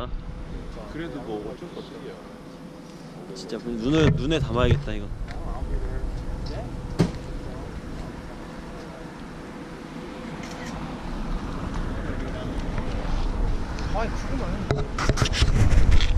거잖아. 그래도 뭐 어쩔 수 없어요. 진짜 눈에 담아야겠다 이거. 아, 죽으면